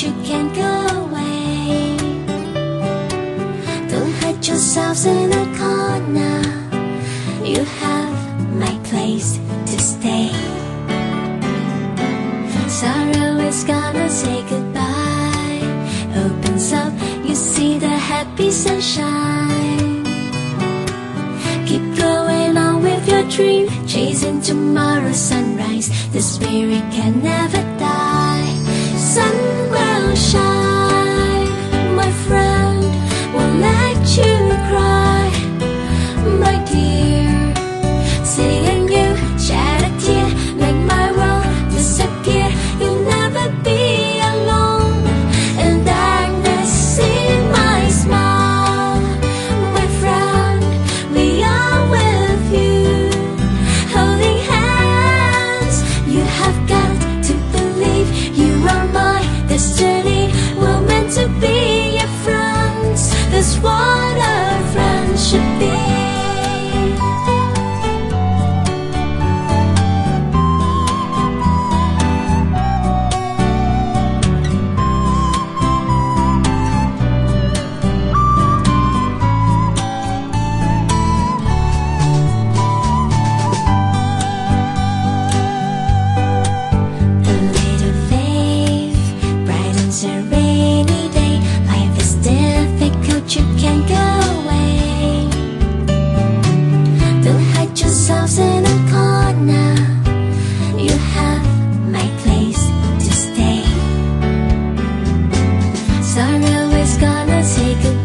you can't go away. Don't hide yourselves in a corner. You have my place to stay. Sorrow is gonna say goodbye. Opens up, you see the happy sunshine. Keep going on with your dream, chasing tomorrow's sunrise. The spirit can never die. Sun will shine, my friend, won't let you cry, my dear. Seeing you shed a tear, make my world disappear. You'll never be alone, and darkness see my smile. My friend, we are with you, holding hands. You have got to believe you are my destiny. We're meant to be your friends. That's what a friend should be. In a corner, you have my place to stay. Sorrow is gonna say goodbye.